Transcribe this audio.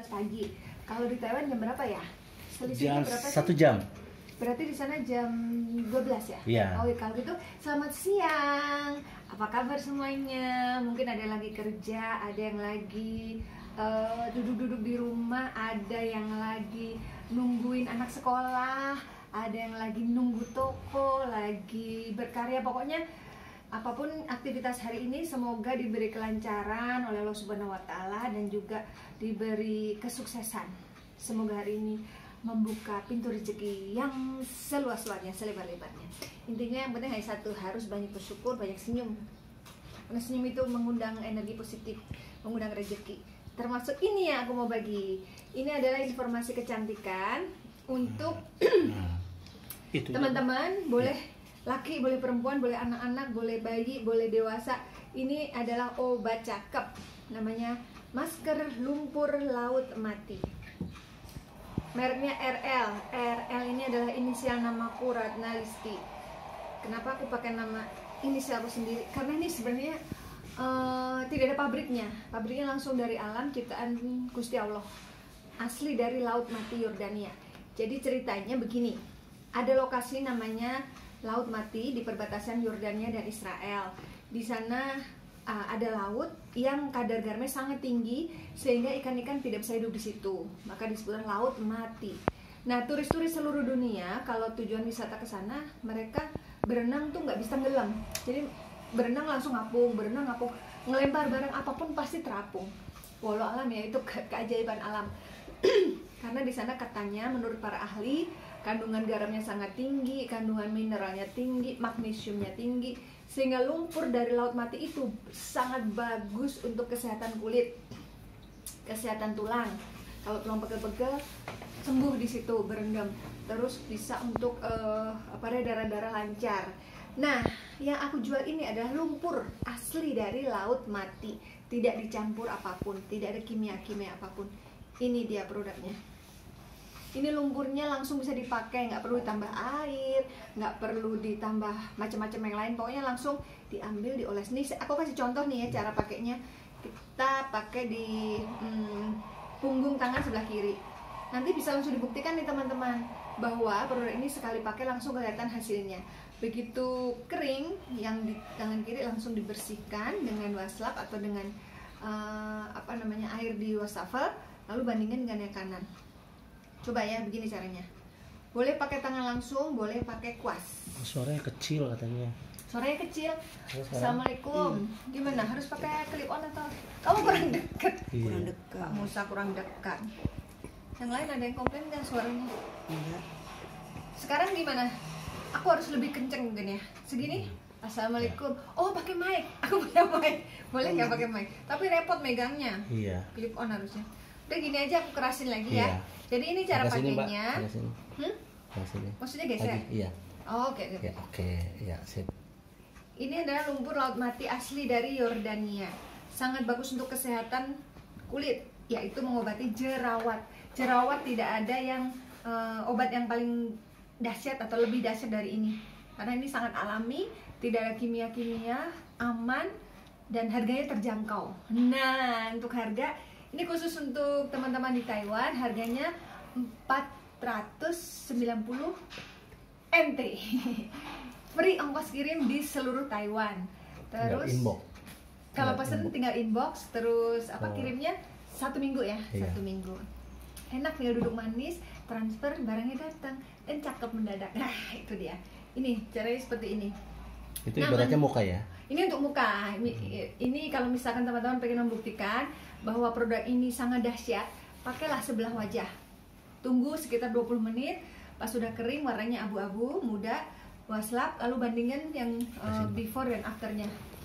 pagi. Kalau di Taiwan jam berapa ya? Jam berapa 1 jam. Berarti di sana jam 12 ya? Iya. Oh, kalau gitu selamat siang. Apa kabar semuanya? Mungkin ada yang lagi kerja, ada yang lagi duduk-duduk di rumah, ada yang lagi nungguin anak sekolah, ada yang lagi nunggu toko, lagi berkarya. Pokoknya apapun aktivitas hari ini semoga diberi kelancaran oleh Allah Subhanahu wa taala dan juga diberi kesuksesan. Semoga hari ini membuka pintu rezeki yang seluas-luasnya, selebar-lebarnya. Intinya yang penting hanya satu, harus banyak bersyukur, banyak senyum. Karena senyum itu mengundang energi positif, mengundang rezeki. Termasuk ini yang aku mau bagi. Ini adalah informasi kecantikan untuk teman-teman, boleh laki, boleh perempuan, boleh anak-anak, boleh bayi, boleh dewasa. Ini adalah obat cakep, namanya masker lumpur laut mati. Mereknya RL. RL ini adalah inisial namaku, Ratna Listi. Kenapa aku pakai nama inisial aku sendiri? Karena ini sebenarnya tidak ada pabriknya. Pabriknya langsung dari alam ciptaan Gusti Allah. Asli dari Laut Mati Yordania. Jadi ceritanya begini. Ada lokasi namanya Laut Mati di perbatasan Yordania dan Israel. Di sana ada laut yang kadar garamnya sangat tinggi sehingga ikan-ikan tidak bisa hidup di situ. Maka disebut Laut Mati. Nah, turis-turis seluruh dunia kalau tujuan wisata ke sana, mereka berenang tuh nggak bisa tenggelam. Jadi berenang langsung ngapung, ngelempar barang apapun pasti terapung. Walau alam ya, itu keajaiban alam. Karena di sana katanya menurut para ahli kandungan garamnya sangat tinggi, kandungan mineralnya tinggi, magnesiumnya tinggi, sehingga lumpur dari Laut Mati itu sangat bagus untuk kesehatan kulit, kesehatan tulang. Kalau tulang pegel-pegel sembuh di situ berendam, terus bisa untuk darah-darah lancar. Nah, yang aku jual ini adalah lumpur asli dari Laut Mati, tidak dicampur apapun, tidak ada kimia-kimia apapun. Ini dia produknya. Ini lumpurnya langsung bisa dipakai, nggak perlu ditambah air, nggak perlu ditambah macam-macam yang lain. Pokoknya langsung diambil, dioles. Nih, aku kasih contoh nih ya cara pakainya. Kita pakai di punggung tangan sebelah kiri. Nanti bisa langsung dibuktikan nih teman-teman bahwa produk ini sekali pakai langsung kelihatan hasilnya. Begitu kering, yang di tangan kiri langsung dibersihkan dengan wastafel atau dengan air di wastafel, lalu bandingkan dengan yang kanan. Coba ya, begini caranya. Boleh pakai tangan langsung, boleh pakai kuas. Suaranya kecil katanya. Suaranya kecil. Assalamualaikum. Gimana? Harus pakai clip on atau kamu kurang dekat? Kurang dekat. Pak Musa kurang dekat. Yang lain ada yang komplain kan suaranya? Iya. Sekarang gimana? Aku harus lebih kenceng mungkin ya. Segini? Assalamualaikum. Oh, pakai mic. Aku punya mic. Boleh nggak pakai mic? Tapi repot megangnya. Iya. Clip on harusnya. Udah gini aja, aku kerasin lagi ya. Iya. Jadi ini cara pakainya. Sini. Maksudnya geser? Iya. Oh, oke. Ya, oke. Ya, sip. Ini adalah lumpur laut mati asli dari Yordania. Sangat bagus untuk kesehatan kulit, yaitu mengobati jerawat. Jerawat tidak ada yang obat yang paling dahsyat atau lebih dahsyat dari ini. Karena ini sangat alami, tidak ada kimia-kimia, aman, dan harganya terjangkau. Nah, untuk harga ini khusus untuk teman-teman di Taiwan, harganya 490 NT. Free ongkos kirim di seluruh Taiwan. Terus kalau pesen tinggal inbox, terus kirimnya 1 minggu ya, iya. 1 minggu. Enak, tinggal duduk manis, transfer, barangnya datang, dan cakep mendadak. Nah, itu dia. Ini caranya seperti ini. Itu ibaratnya muka ya? Ini untuk muka. Ini kalau misalkan teman-teman pengen membuktikan bahwa produk ini sangat dahsyat, pakailah sebelah wajah. Tunggu sekitar 20 menit, pas sudah kering warnanya abu-abu, muda, wastafel, lalu bandingkan yang before dan afternya.